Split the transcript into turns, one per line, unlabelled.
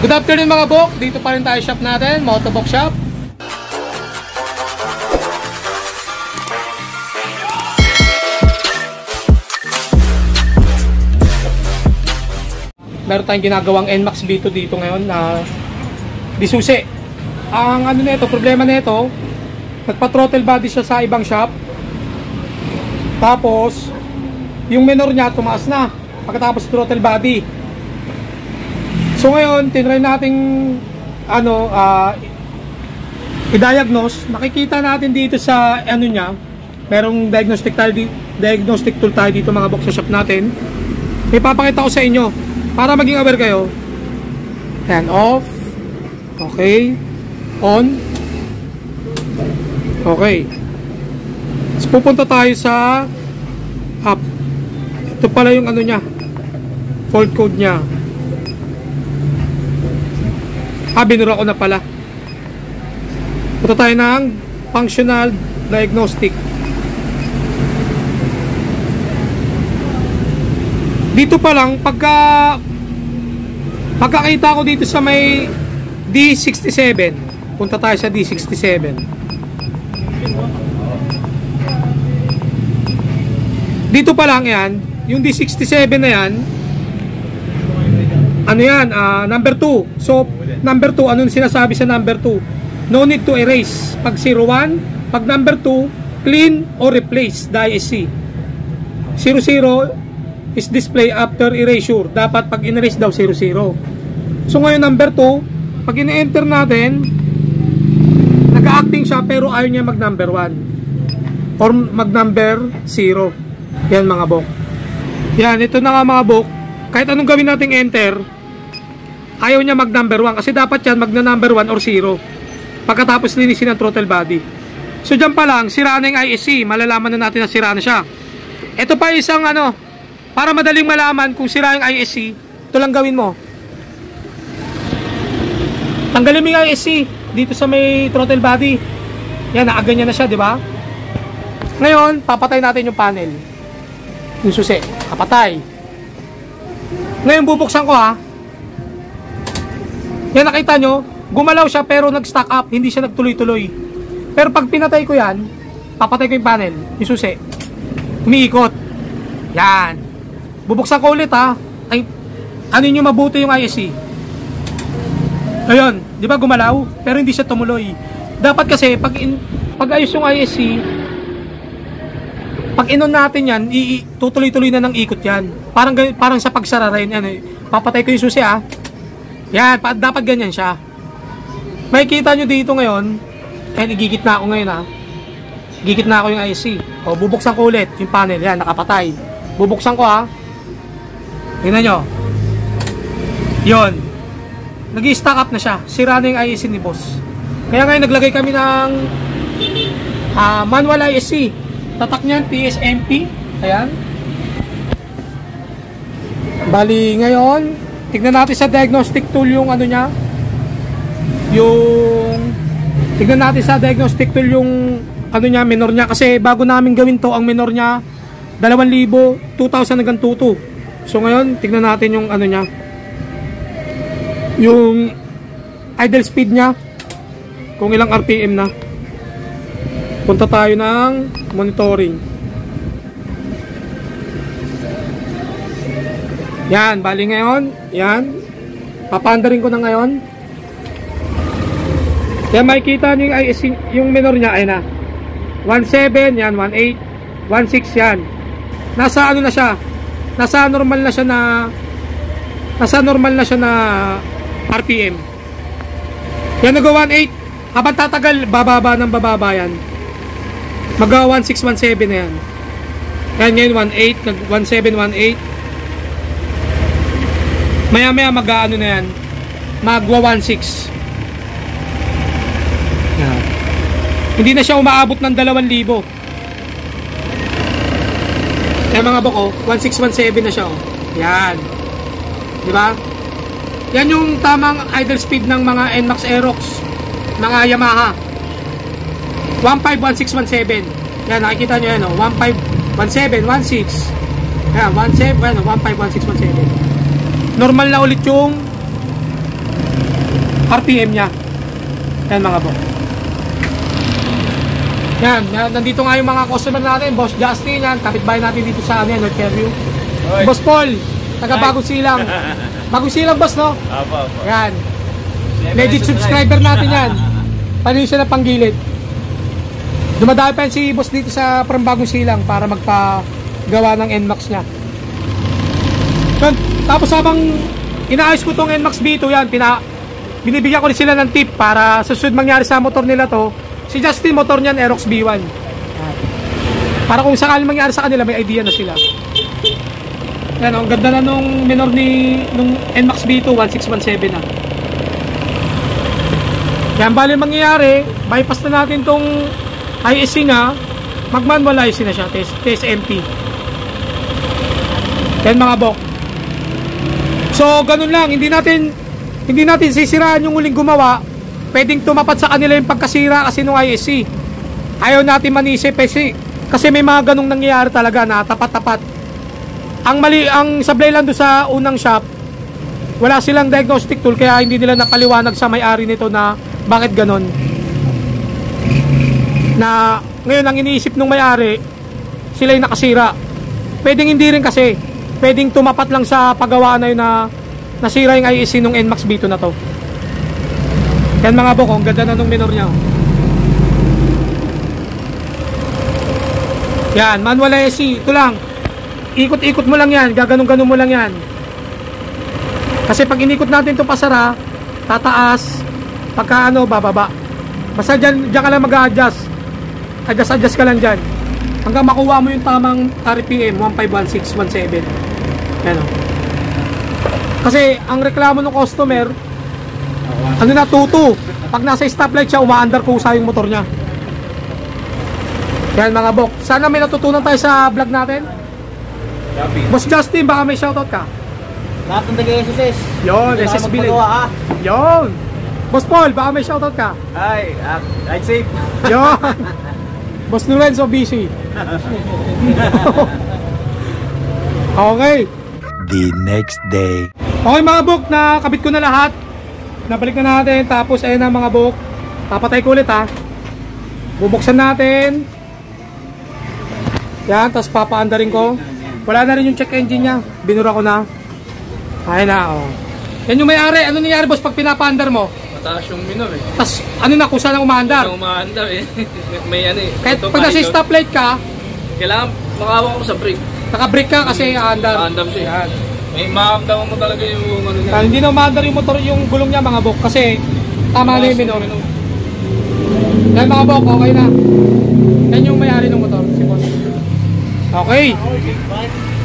Good afternoon mga bok, dito pa rin tayo shop natin, Motovok Shop. Meron tayong ginagawang NMAX B2 dito ngayon na disusi. Ang ano nito, problema nito, nagpa-throttle body siya sa ibang shop. Tapos yung minor niya tumaas na pagkatapos throttle body. So ngayon, tinry nating i-diagnose. Nakikita natin dito sa ano niya, merong diagnostic tool tayo dito mga bok sa shop natin. Ipapakita ko sa inyo para maging aware kayo. Ayan, off. Okay. On. Okay. So, pupunta tayo sa up. Ito pala yung ano niya, fault code niya. Binura ko na pala. Punta tayo ng functional diagnostic. Dito pa lang pagkakita ko dito sa may D67. Punta tayo sa D67. Dito pa lang yan, yung D67 na yan, ano yan, number 2. So number 2, ano sinasabi sa number 2? No need to erase. Pag 01, pag number 2, clean or replace the ISC. 00 is display after erasure. Dapat pag in-erase daw 00. So ngayon number 2, pag in-enter natin, nag-acting siya pero ayaw niya mag number 1 or mag number 0. Yan mga bok. Yan, ito na nga mga bok. Kahit anong gawin nating enter, ayaw niya mag number 1 kasi dapat yan mag na number 1 or 0 pagkatapos linisin ang throttle body. So dyan pa lang, sira na yung ISC. Malalaman na natin na sira na siya. Ito pa isang ano, para madaling malaman kung sira yung ISC, ito lang gawin mo. Tanggalin mo yung ISC dito sa may throttle body. Yan, nakaganyan na siya, di ba? Ngayon, papatay natin yung panel. Yung susi, kapatay. Ngayon, bubuksan ko ha. Yan, nakita nyo, gumalaw siya pero nag-stack up, hindi siya nagtuloy-tuloy. Pero pag pinatay ko yan, papatay ko yung panel, yung susi. Umiikot. Yan. Bubuksan ko ulit ha. Ay, ano nyo mabuti yung ISC. Ayun, di ba gumalaw? Pero hindi siya tumuloy. Dapat kasi, pag ayos yung ISC, pag inon natin yan, tutuloy-tuloy na ng ikot yan. Parang sa pagsara rin. Yan, papatay ko yung susi ha. Yan, dapat ganyan siya. Makikita nyo dito ngayon, igigit na ako ngayon ha. Igigit na ako yung IC. O, bubuksan ko ulit yung panel. Yan, nakapatay. Bubuksan ko ha. Tingnan nyo. Yun. Nag-i-stack up na siya. Sira na yung IC ni boss. Kaya ngayon, naglagay kami ng manual ISC. Tatak niyan, PSMP. Ayan. Bali, ngayon, tignan natin sa diagnostic tool yung ano niya. Tignan natin sa diagnostic tool yung ano niya, minor niya. Kasi bago namin gawin to, ang minor niya 2,000, 2,000 hanggang 22. So ngayon, tignan natin yung ano niya, yung idle speed niya, kung ilang RPM na. Punta tayo ng monitoring. Yan, bali ngayon, yan, papaandarin ko na ngayon. Yan, makikita nyo yung ISC, yung minor niya, ay na 1.7, yan, 1.8, 1.6 yan. Nasa ano na siya, nasa normal na siya na RPM. Yan, nag 1.8. Habang tatagal, bababa ng bababa yan. Mag 1.6, 1.7 na yan. Yan, ngayon 1.8, 1.7, 1.8. Maya maya mag ano na yan, magwa 1.6. yan. Hindi na siya umaabot ng 2,000. Yan mga boko, 1.6, 1.7 na siya oh. Yan. Diba? Yan yung tamang idle speed ng mga NMAX Aerox, mga Yamaha. 1.5, 1.6, 1.7. Yan, nakikita nyo yan oh. 1.5, 1.7, 1.6. Yan, 1.7, 1.5, 1.6, 1.7. Normal na ulit yung RPM niya. Yan mga boss. Yan, nandito nga yung mga customer natin, Boss Justin, yan, kapitbahay natin dito sa North Fairview. Boss Paul, taga Bagong Silang. Bagong Silang, boss, no?
Apo.
Yan. Legit subscriber natin yan. Paano siya na panggilid? Dumadami pa yan si boss dito sa from Bagong Silang para magpagawa ng NMAX niya. Yan. Tapos habang inaayos ko tong NMAX B2, yan, binibigyan ko rin sila ng tip para sa susunod mangyari sa motor nila to. Si Justin, motor niyan, Aerox B1. Para kung sakali mangyari sa kanila, may idea na sila. Yan, ang ganda na nung minor nung NMAX B2, 1617 na. Yan, bali mangyayari, bypass na natin tong ISC nga, mag-manual ISC na siya, TSMP. Yan mga bok. So, ganun lang, hindi natin sisiraan yung uling gumawa. Pwedeng tumapat sa kanila yung pagkasira kasi nung ISC. Ayaw natin manisip kasi may mga ganung nangyayari talaga na tapat-tapat. Ang mali, ang sablay lang doon sa unang shop, wala silang diagnostic tool kaya hindi nila napaliwanag sa may-ari nito na bakit ganon. Na ngayon ang iniisip ng may-ari, sila yung nakasira. Pwedeng hindi rin kasi, pwedeng tumapat lang sa paggawaan na yun na nasira yung ISC nung NMAX B2 na to. Yan mga bok, ang ganda na nung minor niya. Yan, manual ISC, ito lang. Ikot-ikot mo lang yan, gaganong-ganon mo lang yan. Kasi pag inikot natin itong pasara, tataas, pagka bababa. Basta dyan ka lang mag-a-adjust. Adjust ka lang dyan. Hanggang makuha mo yung tamang RPM, 1516, 17. Yan o. Kasi ang reklamo ng customer, ano na, tutu. Pag nasa stoplight siya, uma-under kusa yung motor niya. Yan mga bok. Sana may natutunan tayo sa vlog natin. Boss Justin, baka may shoutout ka.
Lahat ng taga-SSS.
Yun, SSB lang. Yun. Boss Paul, baka may shoutout ka.
Hi, ride safe.
Yun. Boss Lorenzo, busy. Okay.
The next day.
Okay mga bok, nakabit ko na lahat. Nabalik na natin. Tapos ayun na mga bok. Papatay ko ulit ha. Bubuksan natin. Yan, tapos papaandarin ko. Wala na rin yung check engine niya. Binura ko na. Ayun na, oh. Yan yung may-ari. Ano nangyari boss pag pinapaandar mo?
Mataas yung minor eh.
Tapos ano na, kung saan ang umaandar?
Kung umaandar eh. May ano eh.
Kahit pag nasa stoplight ka,
kailangan makawa ko sa brake.
naka-brake ka kasi aandar.
Aandar siya.
Yan.
May maamdaman mo talaga yung ano niya.
Hindi na umaandar yung motor, yung gulong niya mga bok. Kasi tama na yung minor. Yan mga bok, okay na. Yan yung may-ari ng motor, si boss. Okay.